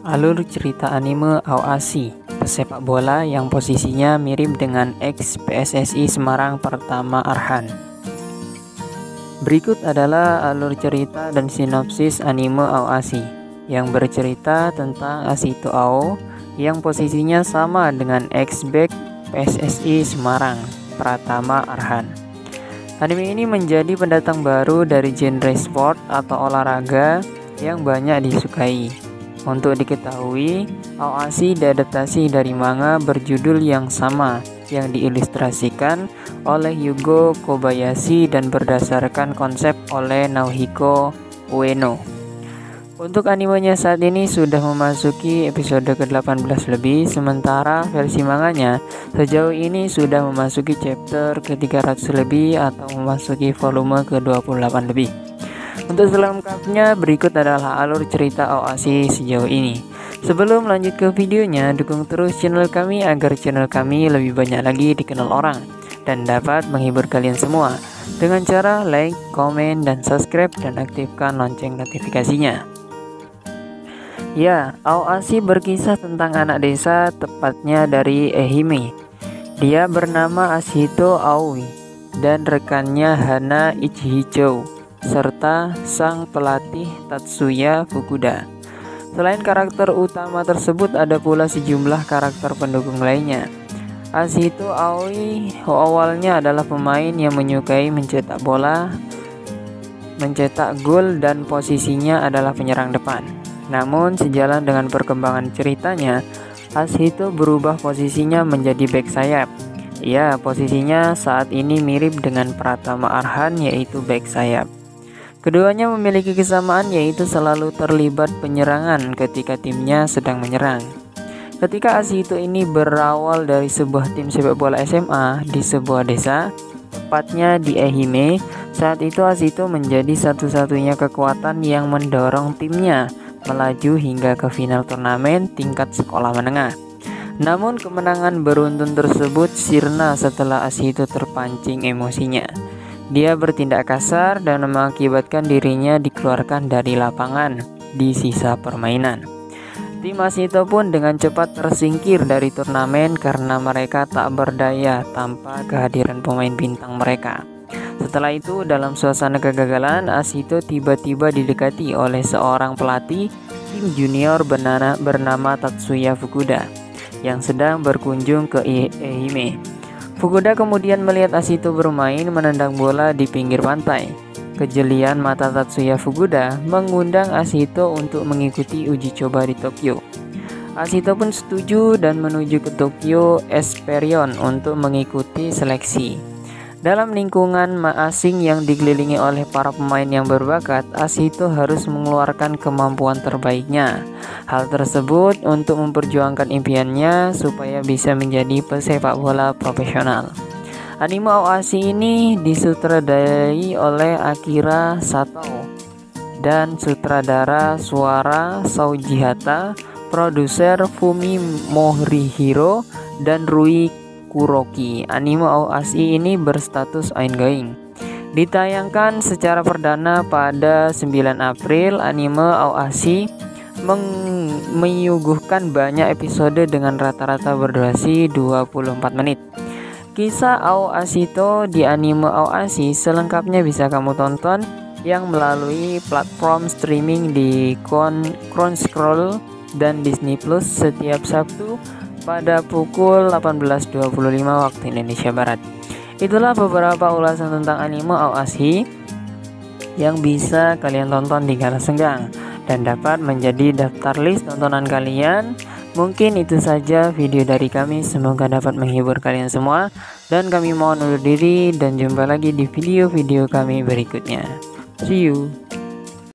Alur cerita anime Aoashi, pesepak bola yang posisinya mirip dengan ex PSSI Semarang pertama Arhan. Berikut adalah alur cerita dan sinopsis anime Aoashi yang bercerita tentang Ashito Ao yang posisinya sama dengan ex-back PSSI Semarang Pratama Arhan. Anime ini menjadi pendatang baru dari genre sport atau olahraga yang banyak disukai. Untuk diketahui, Aoashi diadaptasi dari manga berjudul yang sama yang diilustrasikan oleh Yugo Kobayashi dan berdasarkan konsep oleh Naohiko Ueno. Untuk animenya saat ini sudah memasuki episode ke-18 lebih, sementara versi manganya sejauh ini sudah memasuki chapter ke-300 lebih atau memasuki volume ke-28 lebih. Untuk selengkapnya, berikut adalah alur cerita Aoashi sejauh ini. Sebelum lanjut ke videonya, dukung terus channel kami agar channel kami lebih banyak lagi dikenal orang dan dapat menghibur kalian semua dengan cara like, komen, dan subscribe dan aktifkan lonceng notifikasinya. Ya, Aoashi berkisah tentang anak desa, tepatnya dari Ehime. Dia bernama Ashito Aoi dan rekannya Hana Ichihicho serta sang pelatih Tatsuya Fukuda. Selain karakter utama tersebut, ada pula sejumlah karakter pendukung lainnya. Ashito Aoi awalnya adalah pemain yang menyukai mencetak bola, mencetak gol, dan posisinya adalah penyerang depan. Namun sejalan dengan perkembangan ceritanya, Ashito berubah posisinya menjadi bek sayap. Ya, posisinya saat ini mirip dengan Pratama Arhan, yaitu bek sayap. Keduanya memiliki kesamaan, yaitu selalu terlibat penyerangan ketika timnya sedang menyerang. Ketika Ashito ini berawal dari sebuah tim sepak bola SMA di sebuah desa, tepatnya di Ehime, saat itu Ashito menjadi satu-satunya kekuatan yang mendorong timnya melaju hingga ke final turnamen tingkat sekolah menengah. Namun kemenangan beruntun tersebut sirna setelah Ashito terpancing emosinya. Dia bertindak kasar dan mengakibatkan dirinya dikeluarkan dari lapangan di sisa permainan. Tim Ashito pun dengan cepat tersingkir dari turnamen karena mereka tak berdaya tanpa kehadiran pemain bintang mereka. Setelah itu, dalam suasana kegagalan, Ashito tiba-tiba didekati oleh seorang pelatih tim junior bernama Tatsuya Fukuda yang sedang berkunjung ke Ehime. Fukuda kemudian melihat Ashito bermain menendang bola di pinggir pantai. Kejelian mata Tatsuya Fukuda mengundang Ashito untuk mengikuti uji coba di Tokyo. Ashito pun setuju dan menuju ke Tokyo Esperion untuk mengikuti seleksi. Dalam lingkungan asing yang dikelilingi oleh para pemain yang berbakat, Ashito harus mengeluarkan kemampuan terbaiknya. Hal tersebut untuk memperjuangkan impiannya supaya bisa menjadi pesepak bola profesional. Anime Aoashi ini disutradarai oleh Akira Sato dan sutradara suara Shoji Hata, produser Fumi Morihiro, dan Rui Kuroki. Anime Aoashi ini berstatus ongoing. Ditayangkan secara perdana pada 9 April, anime Aoashi menyuguhkan banyak episode dengan rata-rata berdurasi 24 menit. Kisah Aoashito di anime Aoashi selengkapnya bisa kamu tonton yang melalui platform streaming di Crunchyroll dan Disney Plus setiap Sabtu pada pukul 18.25 waktu Indonesia Barat. Itulah beberapa ulasan tentang anime Aoashi yang bisa kalian tonton di kala senggang dan dapat menjadi daftar list tontonan kalian. Mungkin itu saja video dari kami, semoga dapat menghibur kalian semua, dan kami mohon undur diri dan jumpa lagi di video-video kami berikutnya. See you.